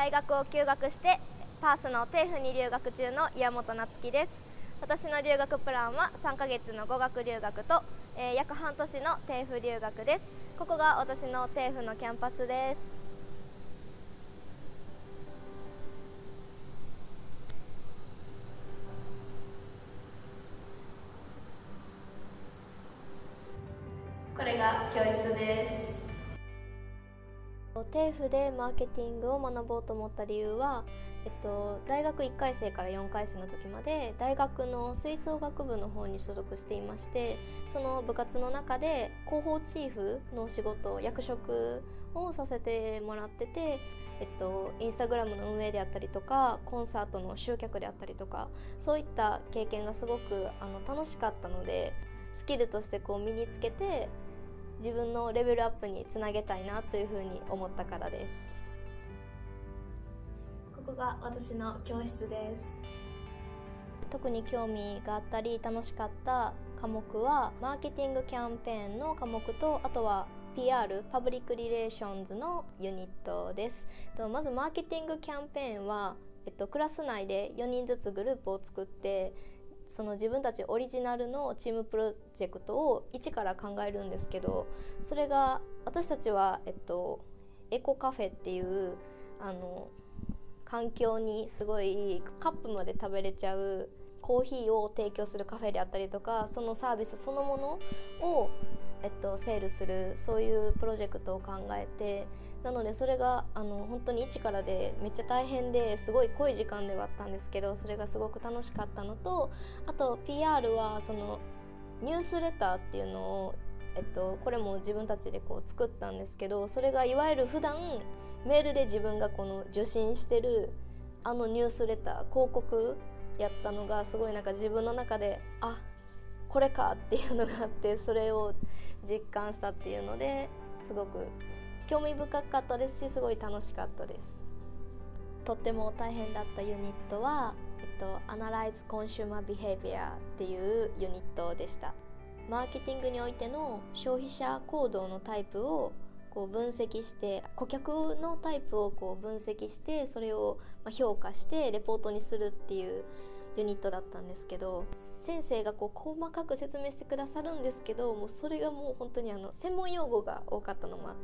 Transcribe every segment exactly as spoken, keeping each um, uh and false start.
大学を休学してパースのテーフに留学中の岩本夏樹です。私の留学プランはさんかげつの語学留学と、えー、約半年のテーフ留学です。ここが私のテーフのキャンパスです。これが教室です。テーフでマーケティングを学ぼうと思った理由は、えっと、大学いっかい生からよんかい生の時まで大学の吹奏楽部の方に所属していまして、その部活の中で広報チーフの仕事、役職をさせてもらってて、えっと、インスタグラムの運営であったりとかコンサートの集客であったりとか、そういった経験がすごくあの楽しかったので、スキルとしてこう身につけて自分のレベルアップにつなげたいなというふうに思ったからです。ここが私の教室です。特に興味があったり楽しかった科目はマーケティングキャンペーンの科目と、あとは ピーアール パブリックリレーションズのユニットです。まずマーケティングキャンペーンは、えっと、クラス内でよにんずつグループを作って、その自分たちオリジナルのチームプロジェクトを一から考えるんですけど、それが私たちは、えっと、エコカフェっていうあの環境にすごいカップまで食べれちゃうコーヒーを提供するカフェであったりとか、そのサービスそのものを、えっと、セールする、そういうプロジェクトを考えて、なのでそれがあの本当に一からでめっちゃ大変ですごい濃い時間ではあったんですけど、それがすごく楽しかったのと、あと ピーアール はそのニュースレターっていうのを、えっと、これも自分たちでこう作ったんですけど、それがいわゆる普段メールで自分がこの受信してるあのニュースレター、広告やったのがすごいなんか自分の中で、あ、これかっていうのがあって、それを実感したっていうのですごく興味深かったですし、すごい楽しかったです。とっても大変だったユニットは、えっと、Analyze Consumer Behavior っていうユニットでした。マーケティングにおいての消費者行動のタイプをこう分析して、顧客のタイプをこう分析して、それを評価してレポートにするっていうユニットだったんですけど、先生がこう細かく説明してくださるんですけど、もうそれがもう本当にあの専門用語が多かったのもあって、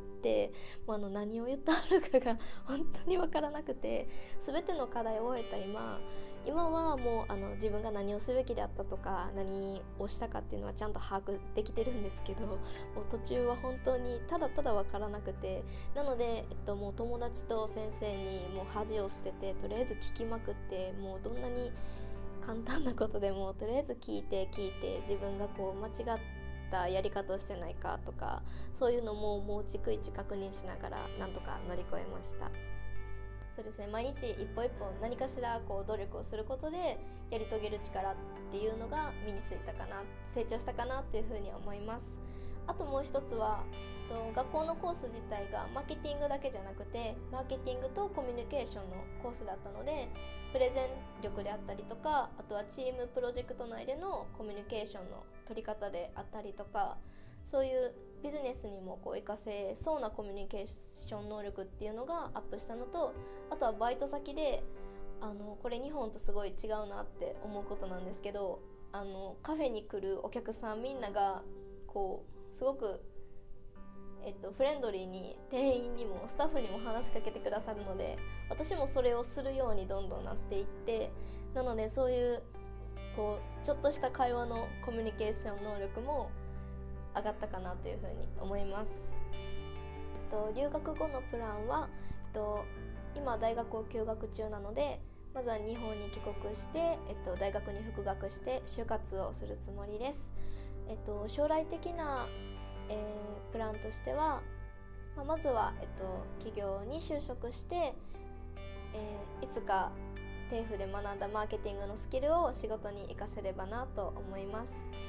もうあの何を言ってあるかが本当に分からなくて、全ての課題を終えた今今はもうあの自分が何をすべきであったとか何をしたかっていうのはちゃんと把握できてるんですけど、もう途中は本当にただただ分からなくて、なので、えっと、もう友達と先生にもう恥を捨てて、とりあえず聞きまくって、もうどんなに簡単なことでもとりあえず聞いて聞いて、自分がこう間違ったやり方をしてないかとか、そういうのももう逐一確認しながらなんとか乗り越えました。そうですね、毎日一歩一歩何かしらこう努力をすることでやり遂げる力っていうのが身についたかな、成長したかなっていうふうに思います。あともう一つは、学校のコース自体がマーケティングだけじゃなくてマーケティングとコミュニケーションのコースだったので、プレゼン力であったりとか、あとはチームプロジェクト内でのコミュニケーションの取り方であったりとか、そういうビジネスにもこう活かせそうなコミュニケーション能力っていうのがアップしたのと、あとはバイト先であのこれ日本とすごい違うなって思うことなんですけど、あのカフェに来るお客さんみんながこうすごくえっと、フレンドリーに店員にもスタッフにも話しかけてくださるので、私もそれをするようにどんどんなっていって、なのでそういうこうちょっとした会話のコミュニケーション能力も上がったかなというふうに思います。えっと、留学後のプランは、えっと、今大学を休学中なので、まずは日本に帰国して、えっと、大学に復学して就活をするつもりです。えっと、将来的なえー、プランとしては、まあ、まずは、えっと、企業に就職して、えー、いつかテーフで学んだマーケティングのスキルを仕事に活かせればなと思います。